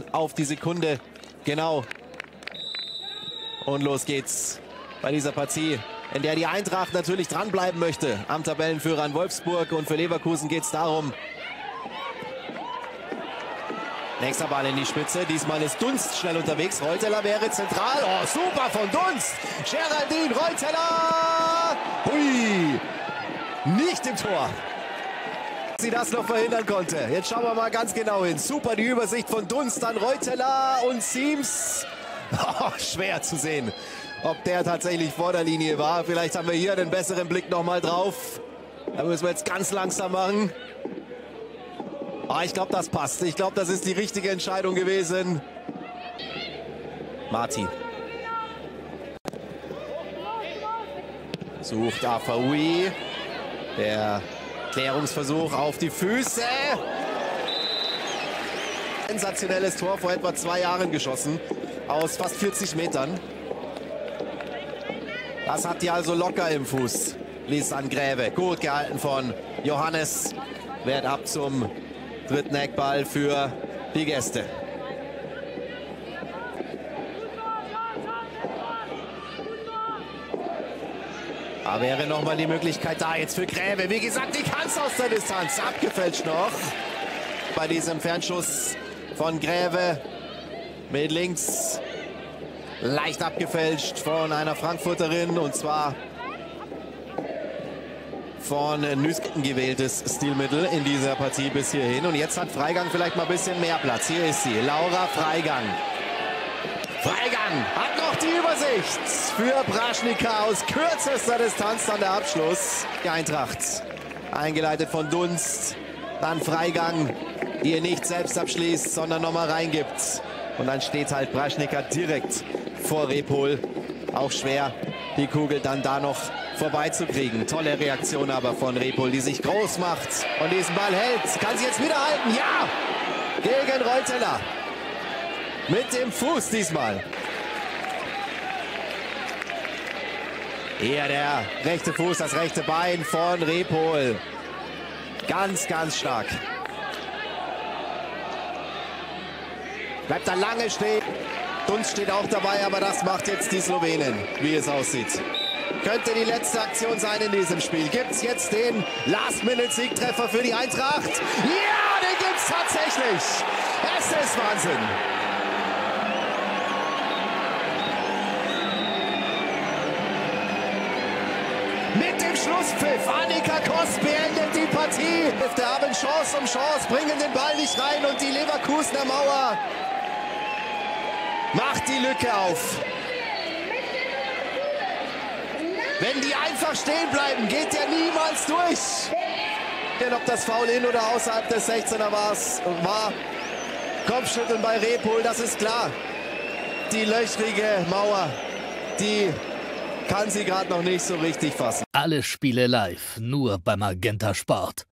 auf die Sekunde. Genau. Und los geht's bei dieser Partie, in der die Eintracht natürlich dranbleiben möchte am Tabellenführer in Wolfsburg. Und für Leverkusen geht es darum. Nächster Ball in die Spitze. Diesmal ist Dunst schnell unterwegs. Reuteler wäre zentral. Oh, super von Dunst. Geraldine Reuteler. Hui. Nicht im Tor. Sie das noch verhindern konnte. Jetzt schauen wir mal ganz genau hin. Super die Übersicht von Dunst an Reuteler und Siems. Oh, schwer zu sehen, ob der tatsächlich vor der Linie war. Vielleicht haben wir hier einen besseren Blick noch mal drauf. Da müssen wir jetzt ganz langsam machen. Oh, ich glaube, das passt. Ich glaube, das ist die richtige Entscheidung gewesen. Marti. Sucht Afaoui. Der Klärungsversuch auf die Füße. Sensationelles Tor, vor etwa 2 Jahren geschossen. Aus fast 40 Metern. Das hat die also locker im Fuß. Lisan Gräve. Gut gehalten von Johannes. Wehrt ab zum dritten Eckball für die Gäste. Da wäre nochmal die Möglichkeit da jetzt für Gräve. Wie gesagt, die kann es aus der Distanz. Abgefälscht noch bei diesem Fernschuss von Gräve. Mit links leicht abgefälscht von einer Frankfurterin. Und zwar von Nüsken gewähltes Stilmittel in dieser Partie bis hierhin. Und jetzt hat Freigang vielleicht mal ein bisschen mehr Platz. Hier ist sie, Laura Freigang. Freigang hat noch die Übersicht für Braschnika aus kürzester Distanz dann der Abschluss. Die Eintracht eingeleitet von Dunst. Dann Freigang, die ihr nicht selbst abschließt, sondern nochmal reingibt. Und dann steht halt Braschnika direkt vor Repol. Auch schwer, die Kugel dann da noch vorbeizukriegen. Tolle Reaktion aber von Repol, die sich groß macht und diesen Ball hält. Kann sie jetzt wieder halten? Ja! Gegen Reuteler. Mit dem Fuß diesmal. Hier der rechte Fuß, das rechte Bein von Repol. Ganz, ganz stark. Bleibt da lange stehen. Dunst steht auch dabei, aber das macht jetzt die Slowenin, wie es aussieht. Könnte die letzte Aktion sein in diesem Spiel. Gibt es jetzt den Last-Minute-Siegtreffer für die Eintracht? Ja, den gibt es tatsächlich. Es ist Wahnsinn. Mit dem Schlusspfiff, Annika Kost beendet die Partie. Wir haben Chance um Chance, bringen den Ball nicht rein und die Leverkusener Mauer macht die Lücke auf. Wenn die einfach stehen bleiben, geht der niemals durch. Ob das Foul in oder außerhalb des 16er war. Kopfschütteln bei Repol, das ist klar. Die löchrige Mauer, die kann sie gerade noch nicht so richtig fassen. Alle Spiele live, nur bei Magenta Sport.